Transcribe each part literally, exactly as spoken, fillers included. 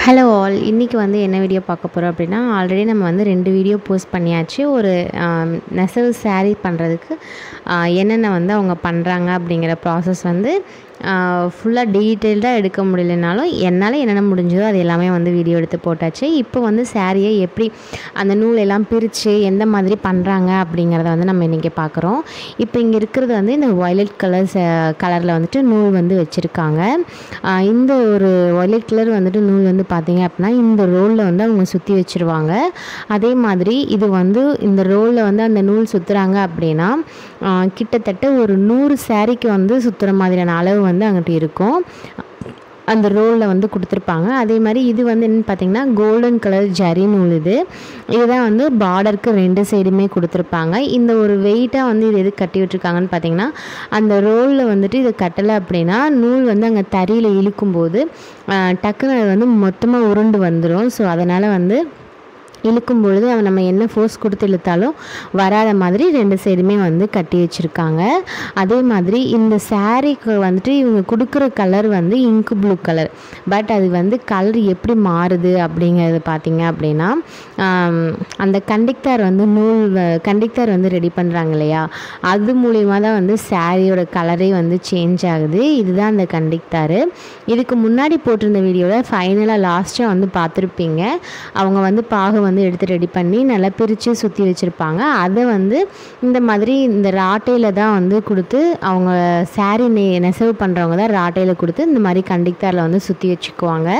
Hello all, இன்றைக்கி வந்து என்ன வீடியோ பார்க்க போகிறோம் அப்படின்னா, ஆல்ரெடி நம்ம வந்து ரெண்டு வீடியோ போஸ்ட் பண்ணியாச்சு. ஒரு நெசவு சாரீ பண்ணுறதுக்கு என்னென்ன வந்து அவங்க பண்ணுறாங்க அப்படிங்கிற ப்ராசஸ் வந்து ஃபுல்லாக டீட்டெயில்டாக எடுக்க முடியலனாலும் என்னால் என்னென்ன முடிஞ்சதோ அது எல்லாமே வந்து வீடியோ எடுத்து போட்டாச்சு. இப்போ வந்து சாரியை எப்படி அந்த நூல் எல்லாம் பிரித்து எந்த மாதிரி பண்ணுறாங்க அப்படிங்கிறத வந்து நம்ம இன்றைக்கி பார்க்குறோம். இப்போ இங்கே இருக்கிறது வந்து இந்த வயலட் கலர்ஸ் கலரில் வந்துட்டு நூல் வந்து வச்சுருக்காங்க. இந்த ஒரு வயலட் கலர் வந்துட்டு நூல் வந்து பார்த்திங்க அப்படின்னா இந்த ரோலில் வந்து அவங்க சுற்றி வச்சுருவாங்க. அதே மாதிரி இது வந்து இந்த ரோலில் வந்து அந்த நூல் சுற்றுறாங்க அப்படின்னா கிட்டத்தட்ட ஒரு நூறு சாரிக்கு வந்து சுற்றுற மாதிரியான அளவு வந்து அங்கிட்டு இருக்கும். அந்த ரோலில் வந்து கொடுத்துருப்பாங்க. அதே மாதிரி இது வந்து என்னென்னு பார்த்திங்கன்னா கோல்டன் கலர் ஜரி நூல். இது இதுதான் வந்து பார்டருக்கு ரெண்டு சைடுமே கொடுத்துருப்பாங்க. இந்த ஒரு வெயிட்டாக வந்து இது எது கட்டி விட்டுருக்காங்கன்னு பார்த்திங்கன்னா, அந்த ரோலில் வந்துட்டு இது கட்டலை அப்படின்னா நூல் வந்து அங்கே தறியில் இழுக்கும்போது டக்குன்னு அது வந்து மொத்தமாக உருண்டு வந்துடும். ஸோ அதனால் வந்து இழுக்கும் பொழுது அவன் நம்ம என்ன ஃபோர்ஸ் கொடுத்து இழுத்தாலும் வராத மாதிரி ரெண்டு சைடுமே வந்து கட்டி வச்சுருக்காங்க. அதே மாதிரி இந்த சாரீக்கு வந்துட்டு இவங்க கொடுக்குற கலர் வந்து இங்கு ப்ளூ கலர். பட் அது வந்து கலர் எப்படி மாறுது அப்படிங்கிறது பார்த்திங்க அப்படின்னா, அந்த கண்டக்டர் வந்து நூல் கண்டக்டர் வந்து ரெடி பண்ணுறாங்க இல்லையா, அது மூலிமா தான் வந்து சாரியோட கலரே வந்து சேஞ்ச் ஆகுது. இதுதான் அந்த கண்டக்டரு. இதுக்கு முன்னாடி போட்டிருந்த வீடியோவில் ஃபைனலாக லாஸ்ட்டாக வந்து பார்த்துருப்பீங்க. அவங்க வந்து பாகு வந்து எடுத்து ரெடி பண்ணி நல்லா பிரித்து சுற்றி வச்சுருப்பாங்க. அதை வந்து இந்த மாதிரி இந்த ராட்டையில் தான் வந்து கொடுத்து அவங்க சாரீ நெ நெசவு பண்ணுறவங்க தான் ராட்டையில் கொடுத்து இந்த மாதிரி கண்டக்டரில் வந்து சுற்றி வச்சுக்குவாங்க.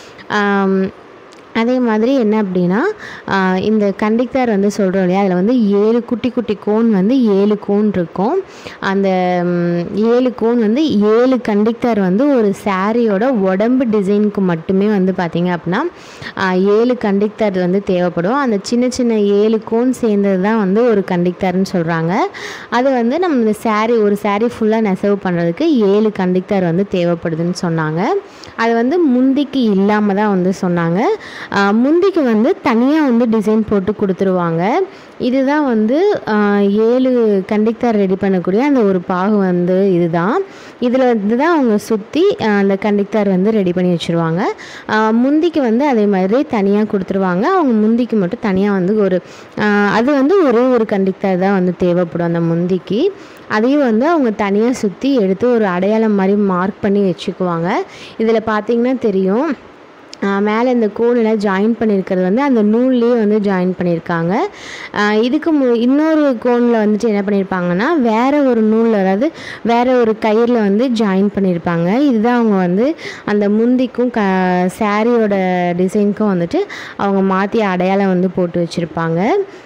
அதே மாதிரி என்ன அப்படின்னா, இந்த கண்டக்டர் வந்து சொல்கிறோம் இல்லையா, அதில் வந்து ஏழு குட்டி குட்டி கோன் வந்து ஏழு கோன் இருக்கும். அந்த ஏழு கோன் வந்து ஏழு கண்டக்டர் வந்து ஒரு சாரியோட உடம்பு டிசைனுக்கு மட்டுமே வந்து பார்த்திங்க அப்படின்னா ஏழு கண்டக்டர் வந்து தேவைப்படும். அந்த சின்ன சின்ன ஏழு கோன் சேர்ந்தது தான் வந்து ஒரு கண்டக்டர்னு சொல்கிறாங்க. அது வந்து நம்ம இந்த சாரீ ஒரு சாரீ ஃபுல்லாக நெசவு பண்ணுறதுக்கு ஏழு கண்டக்டர் வந்து தேவைப்படுதுன்னு சொன்னாங்க. அது வந்து முந்திக்கு இல்லாமல் தான் வந்து சொன்னாங்க. முந்திக்கு வந்து தனியாக வந்து டிசைன் போட்டு கொடுத்துருவாங்க. இதுதான் வந்து ஏழு கண்டக்டர் ரெடி பண்ணக்கூடிய அந்த ஒரு பாகு வந்து இதுதான். இதில் வந்து தான் அவங்க சுற்றி அந்த கண்டக்டர் வந்து ரெடி பண்ணி வச்சுருவாங்க. முந்திக்கு வந்து அதே மாதிரி தனியாக கொடுத்துருவாங்க. அவங்க முந்திக்கு மட்டும் தனியாக வந்து ஒரு அது வந்து ஒரே ஒரு கண்டக்டர் தான் வந்து தேவைப்படும் அந்த முந்திக்கு. அதையும் வந்து அவங்க தனியாக சுற்றி எடுத்து ஒரு அடையாளம் மாதிரி மார்க் பண்ணி வச்சுக்குவாங்க. இதில் பார்த்திங்கன்னா தெரியும், மேலே இந்த கோனெல்லாம் ஜாயின் பண்ணியிருக்கிறது வந்து அந்த நூல்லேயே வந்து ஜாயின் பண்ணியிருக்காங்க. இதுக்கு மு இன்னொரு கோனில் வந்துட்டு என்ன பண்ணியிருப்பாங்கன்னா வேறு ஒரு நூலில், அதாவது வேறு ஒரு கயிறில் வந்து ஜாயின் பண்ணியிருப்பாங்க. இதுதான் அவங்க வந்து அந்த முந்திக்கும் க சாரியோட டிசைனுக்கும் வந்துட்டு அவங்க மாற்றி அடையாளம் வந்து போட்டு வச்சுருப்பாங்க.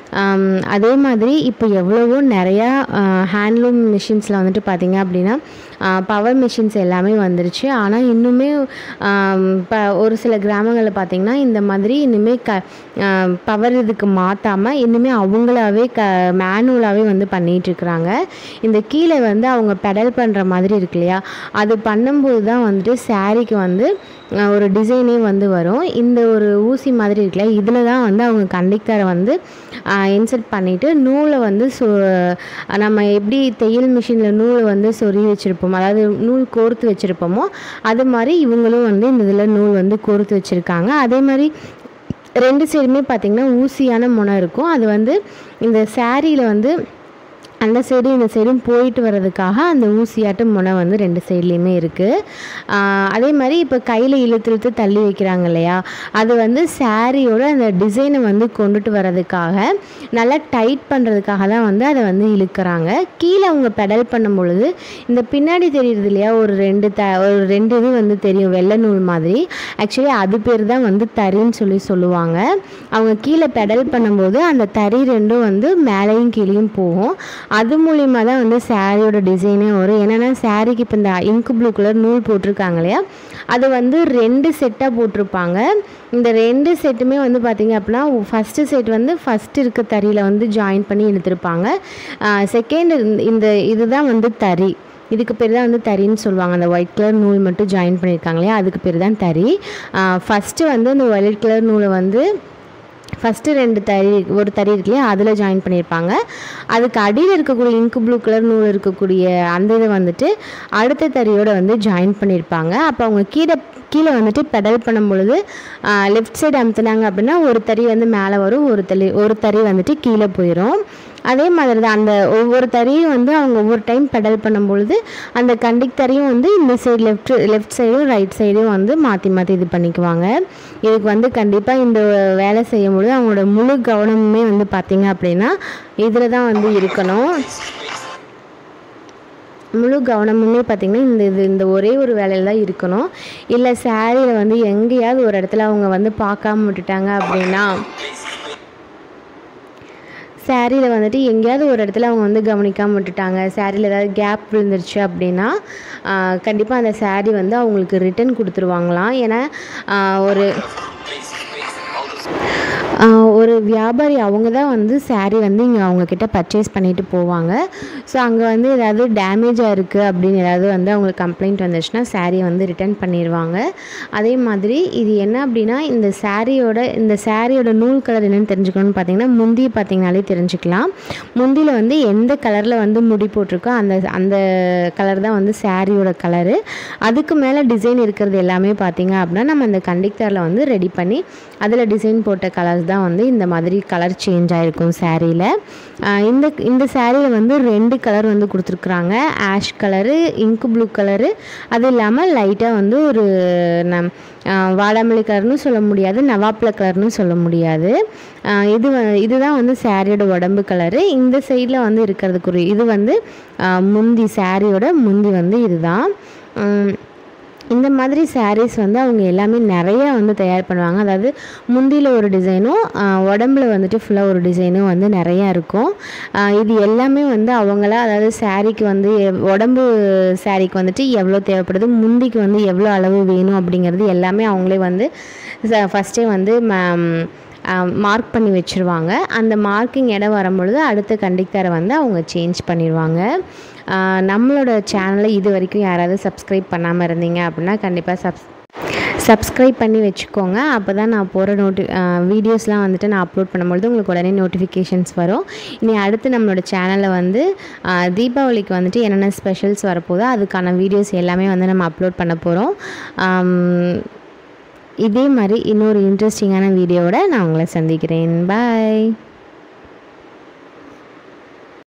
அதே மாதிரி இப்போ எவ்வளவோ நிறையா ஹேண்ட்லூம் மிஷின்ஸில் வந்துட்டு பார்த்திங்க அப்படின்னா பவர் மிஷின்ஸ் எல்லாமே வந்துருச்சு. ஆனால் இன்னுமே இப்போ ஒரு சில கிராமங்களில் பார்த்திங்கன்னா இந்த மாதிரி இனிமேல் க பவர் இதுக்கு மாற்றாமல் இன்னுமே அவங்களாவே க மேனுவலாகவே வந்து பண்ணிகிட்ருக்குறாங்க. இந்த கீழே வந்து அவங்க பெடல் பண்ணுற மாதிரி இருக்கு இல்லையா, அது பண்ணும்போது தான் வந்துட்டு சாரீக்கு வந்து ஒரு டிசைனே வந்து வரும். இந்த ஒரு ஊசி மாதிரி இருக்குல்ல, இதில் தான் வந்து அவங்க கண்டக்டரை வந்து இன்சர்ட் பண்ணிவிட்டு நூலை வந்து சொ நம்ம எப்படி தையல் மிஷினில் நூலை வந்து சொறி வச்சுருப்போம், அதாவது நூல் கோர்த்து வச்சுருப்போமோ அது மாதிரி இவங்களும் வந்து இந்த இதில் நூல் வந்து கோர்த்து வச்சுருக்காங்க. அதே மாதிரி ரெண்டு சைடுமே பார்த்திங்கன்னா ஊசியான முனை இருக்கும். அது வந்து இந்த சாரியில் வந்து அந்த சைடும் இந்த சைடும் போயிட்டு வர்றதுக்காக அந்த ஊசியாட்டு முனை வந்து ரெண்டு சைட்லேயுமே இருக்குது. அதே மாதிரி இப்போ கையில் இழுத்து இழுத்து தள்ளி வைக்கிறாங்க இல்லையா, அது வந்து சாரியோட அந்த டிசைனை வந்து கொண்டுட்டு வர்றதுக்காக நல்லா டைட் பண்ணுறதுக்காக தான் வந்து அதை வந்து இழுக்கிறாங்க. கீழே அவங்க பெடல் பண்ணும் பொழுது இந்த பின்னாடி தெரியுது இல்லையா, ஒரு ரெண்டு த ஒரு ரெண்டு இது வந்து தெரியும் வெள்ளை நூல் மாதிரி. ஆக்சுவலி அது பேர் தான் வந்து தறின்னு சொல்லி சொல்லுவாங்க. அவங்க கீழே பெடல் பண்ணும்போது அந்த தறி ரெண்டும் வந்து மேலேயும் கீழேயும் போகும். அது மூலிமா தான் வந்து சாரியோட டிசைனே வரும். என்னென்னா சாரிக்கு இப்போ இந்த இங்கு ப்ளூ கலர் நூல் போட்டிருக்காங்க இல்லையா, அது வந்து ரெண்டு செட்டாக போட்டிருப்பாங்க. இந்த ரெண்டு செட்டுமே வந்து பார்த்திங்க அப்படின்னா ஃபஸ்ட்டு செட் வந்து ஃபஸ்ட்டு இருக்க தறியில் வந்து ஜாயின் பண்ணி இழுத்துருப்பாங்க. செகண்ட் இந்த இதுதான் வந்து தறி. இதுக்கு பேர் தான் வந்து தறின்னு சொல்லுவாங்க. அந்த ஒயிட் கலர் நூல் மட்டும் ஜாயின் பண்ணியிருக்காங்க இல்லையா, அதுக்கு பேர் தான் தறி. ஃபஸ்ட்டு வந்து அந்த ஒயிட் கலர் நூலை வந்து ஃபஸ்ட்டு ரெண்டு தறி ஒரு தறி இருக்கு இல்லையா, அதில் ஜாயின் பண்ணியிருப்பாங்க. அதுக்கு அடியில் இருக்கக்கூடிய இங்கு ப்ளூ கலர் நூல் இருக்கக்கூடிய அந்த இதை வந்துட்டு அடுத்த தறியோடு வந்து ஜாயின் பண்ணியிருப்பாங்க. அப்போ அவங்க கீழே கீழே வந்துட்டு பெடல் பண்ணும் பொழுது லெஃப்ட் சைடு அமுத்துனாங்க அப்படின்னா ஒரு தறி வந்து மேலே வரும், ஒரு தறி ஒரு தறி வந்துட்டு கீழே போயிடும். அதே மாதிரி தான் அந்த ஒவ்வொரு தறியும் வந்து அவங்க ஒவ்வொரு டைம் பெடல் பண்ணும்பொழுது அந்த கண்டிக்டரையும் வந்து இந்த சைடு லெஃப்ட் லெஃப்ட் சைடும் ரைட் சைடும் வந்து மாற்றி மாற்றி இது பண்ணிக்குவாங்க. இதுக்கு வந்து கண்டிப்பாக இந்த வேலை செய்யும்பொழுது அவங்களோட முழு கவனமுமே வந்து பார்த்திங்க அப்படின்னா இதில் தான் வந்து இருக்கணும். முழு கவனமுமே பார்த்திங்கன்னா இந்த இது இந்த ஒரே ஒரு வேலையில் தான் இருக்கணும். இல்லை சாரியில் வந்து எங்கேயாவது ஒரு இடத்துல அவங்க வந்து பார்க்காம விட்டுட்டாங்க அப்படின்னா சாரியில் வந்துட்டு எங்கேயாவது ஒரு இடத்துல அவங்க வந்து கவனிக்காமல் விட்டுட்டாங்க, சாரியில் ஏதாவது கேப் விழுந்துருச்சு அப்படின்னா கண்டிப்பாக அந்த சாரி வந்து அவங்களுக்கு ரிட்டன் கொடுத்துருவாங்களாம். ஏன்னா ஒரு ஒரு வியாபாரி அவங்க தான் வந்து சாரீ வந்து இங்கே அவங்கக்கிட்ட பர்ச்சேஸ் பண்ணிட்டு போவாங்க. ஸோ அங்கே வந்து ஏதாவது டேமேஜாக இருக்குது அப்படின்னு ஏதாவது வந்து அவங்களுக்கு கம்ப்ளைண்ட் வந்துச்சுன்னா சாரியை வந்து ரிட்டர்ன் பண்ணிடுவாங்க. அதே மாதிரி இது என்ன அப்படின்னா இந்த சாரியோட இந்த சாரியோட நூல் கலர் என்னென்னு தெரிஞ்சுக்கணும்னு பார்த்தீங்கன்னா முந்தி பார்த்திங்கனாலே தெரிஞ்சுக்கலாம். முந்தியில் வந்து எந்த கலரில் வந்து முடி போட்டிருக்கோ அந்த அந்த கலர் தான் வந்து சாரியோட கலரு. அதுக்கு மேலே டிசைன் இருக்கிறது எல்லாமே பார்த்திங்க அப்படின்னா நம்ம அந்த கண்டிக்டரில் வந்து ரெடி பண்ணி அதில் டிசைன் போட்ட கலர்ஸ் தான் வந்து இந்த மாதிரி கலர் சேஞ்ச் ஆகிருக்கும் சாரியில். இந்த இந்த சாரியில் வந்து ரெண்டு கலர் வந்து கொடுத்துருக்குறாங்க, ஆஷ் கலரு, இங்கு ப்ளூ கலரு, அது இல்லாமல் லைட்டாக வந்து ஒரு நம் வாடாமல்லி கலர்னு சொல்ல முடியாது, நவாப்பில் கலர்னு சொல்ல முடியாது. இது இதுதான் வந்து சாரியோட உடம்பு கலரு. இந்த சைடில் வந்து இருக்கிறதுக்கு இது வந்து முந்தி, சாரியோட முந்தி வந்து இதுதான். இந்த மாதிரி சாரீஸ் வந்து அவங்க எல்லாமே நிறையா வந்து தயார் பண்ணுவாங்க. அதாவது முந்தியில் ஒரு டிசைனும் உடம்புல வந்துட்டு ஃபுல்லாக ஒரு டிசைனும் வந்து நிறையா இருக்கும். இது எல்லாமே வந்து அவங்களா அதாவது சாரீக்கு வந்து உடம்பு சாரீக்கு வந்துட்டு எவ்வளோ தேவைப்படுது, முந்திக்கு வந்து எவ்வளோ அளவு வேணும் அப்படிங்கிறது எல்லாமே அவங்களே வந்து ஃபஸ்ட்டே வந்து மார்க் பண்ணி வச்சுருவாங்க. அந்த மார்க்கிங் இடம் வரும்பொழுது அடுத்த கண்டிக்டரை வந்து அவங்க சேஞ்ச் பண்ணிடுவாங்க. நம்மளோட சேனலை இது வரைக்கும் யாராவது சப்ஸ்கிரைப் பண்ணாமல் இருந்தீங்க அப்படின்னா கண்டிப்பாக சப்ஸ் சப்ஸ்கிரைப் பண்ணி வச்சுக்கோங்க. அப்போ தான் நான் போகிற நோட்டி வீடியோஸ்லாம் வந்துட்டு நான் அப்லோட் பண்ணும்பொழுது உங்களுக்கு உடனே நோட்டிஃபிகேஷன்ஸ் வரும். இனி அடுத்து நம்மளோட சேனலில் வந்து தீபாவளிக்கு வந்துட்டு என்னென்ன ஸ்பெஷல்ஸ் வரப்போதோ அதுக்கான வீடியோஸ் எல்லாமே வந்து நம்ம அப்லோட் பண்ண போகிறோம். இதே மாதிரி இன்னொரு இன்ட்ரெஸ்டிங்கான வீடியோவோட நான் உங்களை சந்திக்கிறேன். பாய்.